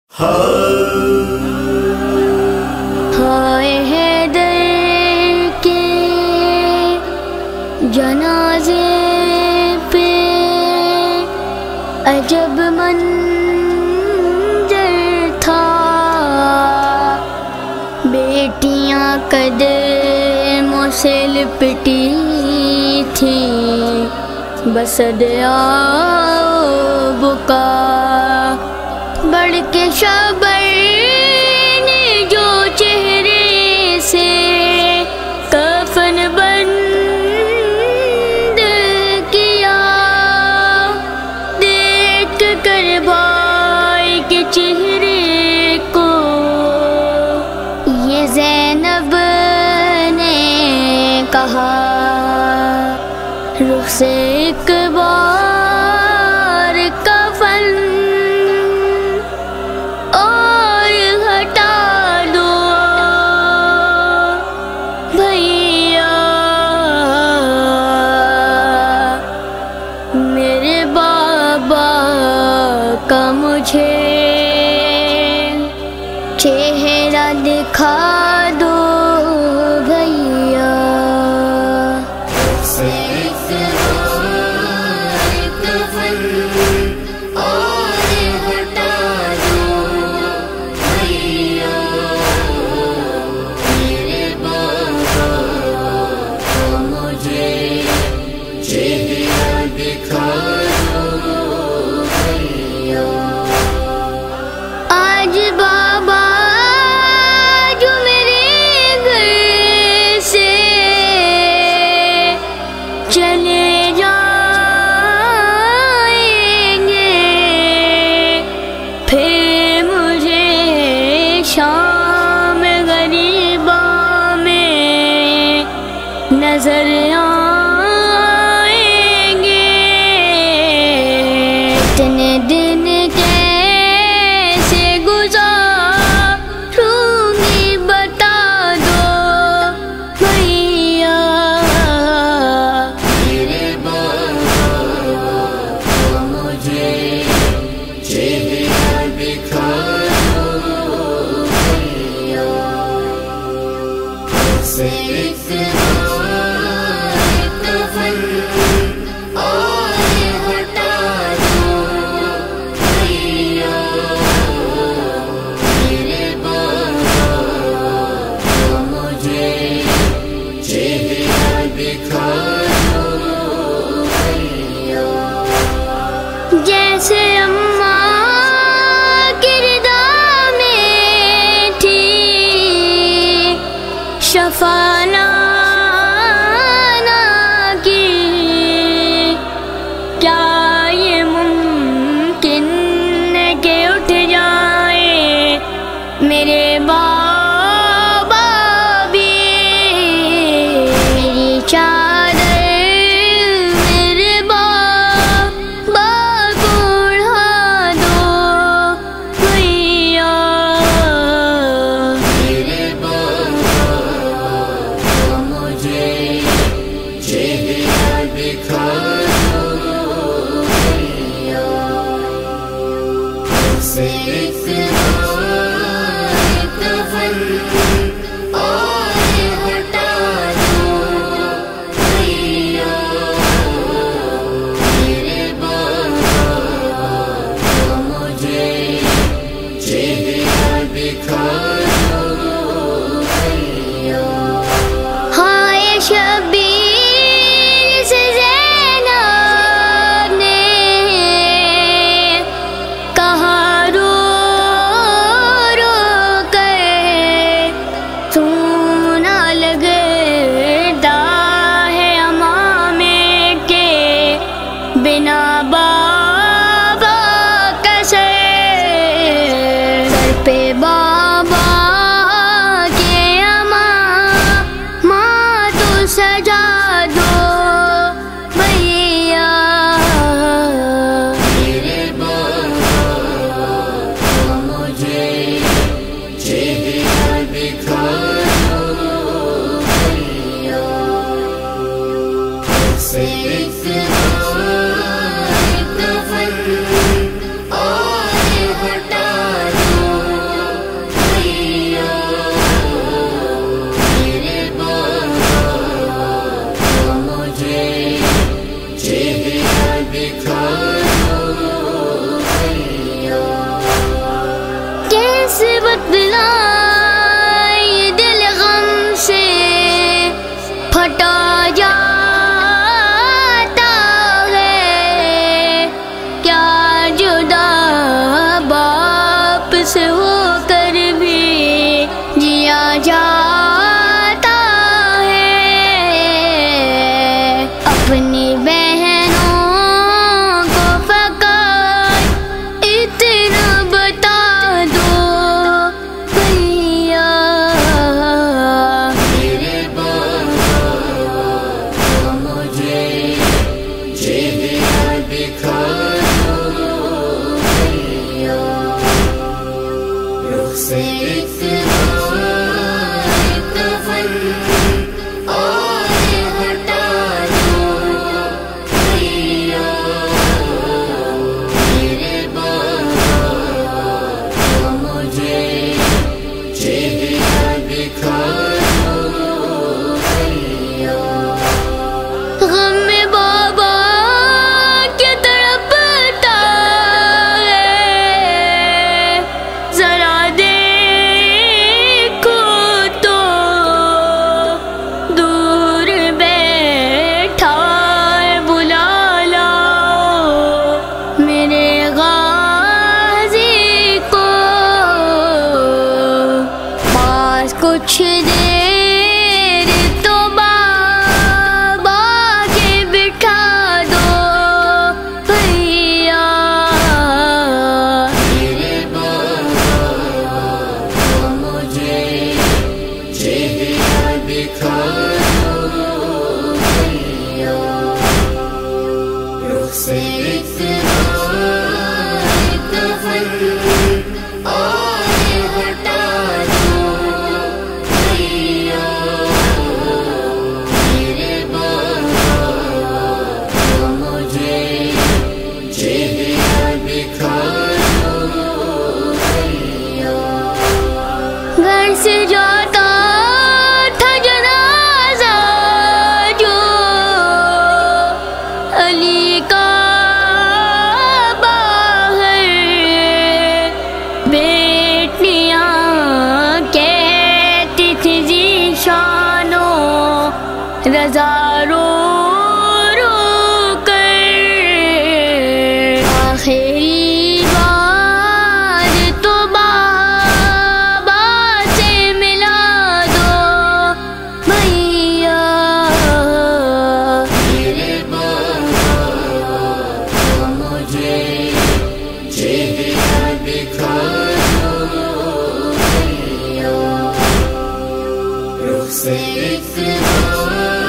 ہائے حیدر کے جنازے پہ عجب منظر تھا، بیٹیاں قدموں سے لپٹی تھیں، بصدع بکا بڑھ کے شبر نے جو چہرے سے کفن بند کیا، دیکھ کر بھائی کے چہرے کو یہ زینب نے کہا، رخ سے ایک بار کفن اور ہٹا دو بھیا، میرے بابا کا مجھے چہرہ دکھا دو بھیا۔ آج بابا جو میرے گھر سے چلے جائیں گے، پھر مجھے شام غریبا میں نظر آئیں گے، اتنے دن کیسے گزاروں گی بتا دو بھیا، میرے بابا مجھے چہرہ دکھا دو بھیا، سے ایک بار کفن اور ہٹا دو بھیا، میرے بابا مجھے چہرہ دکھا دو بھیا۔ جیسے اماں کردار میں تھی شفانہ کی، کیا یہ ممکن ہے کہ اٹھ جائیں میرے بابا بھی؟ میری چادر میرے بابا کو اڑا دو بھیا، میرے بابا مجھے چہرہ دکھا دو بھیا، سے ایک بار کفن اور ہٹا دو بھیا، میرے بابا مجھے چہرہ دکھا دو بھیا۔ ہائے شبیر سے زینب نے کہا رو رو کر سونا لگتا ہے امامے کے بنا بابا کا سر پہ بابا کے ماں تو سجا دو بھیا، میرے بابا مجھے چہرہ دکھا دو بھیا، سے ایک بار کفن اور ہٹا دو اپنی بہنوں کو فقط اتنا بتا دو بھیا، میرے بابا کو مجھے چہرہ دکھا دو بھیا، رخ سے ایک بار اور ہٹا دو بھیا، میرے بابا کو مجھے چہرہ دکھا دو بھیا، غم میں بابا کی تڑپتا ہے، ذرا دیکھو تو دور بیٹھا ہے، بلا لاؤ میرے غازی کو، پاس کچھ دیر تو بابا کے بٹھا دو بھیا، میرے بابا کو مجھے چہرہ دکھا دو بھیا، رخ سے ایک بار اور ہٹا دو بھیا، میرے بابا کو مجھے چہرہ دکھا دو بھیا، گھر سے جاتا تھا جنازہ جو علی کا باہر، بیٹیاں کہتی تھی ذیشانو رضا رو رو کر، آخری بار تو بابا سے ملا دو بھیا، میرے بابا کو مجھے چہرہ دکھا دو بھیا، رخ سے ایک بار